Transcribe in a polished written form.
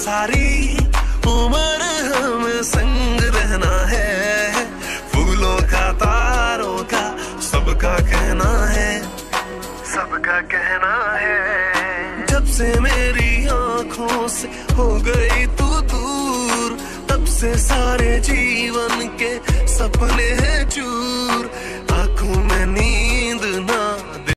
सारी उम्र हमें संग रहना है। फूलों का तारों का सबका कहना है, सबका कहना है। जब से मेरी आंखों से हो गई तू दूर, तब से सारे जीवन के सपने हैं चूर।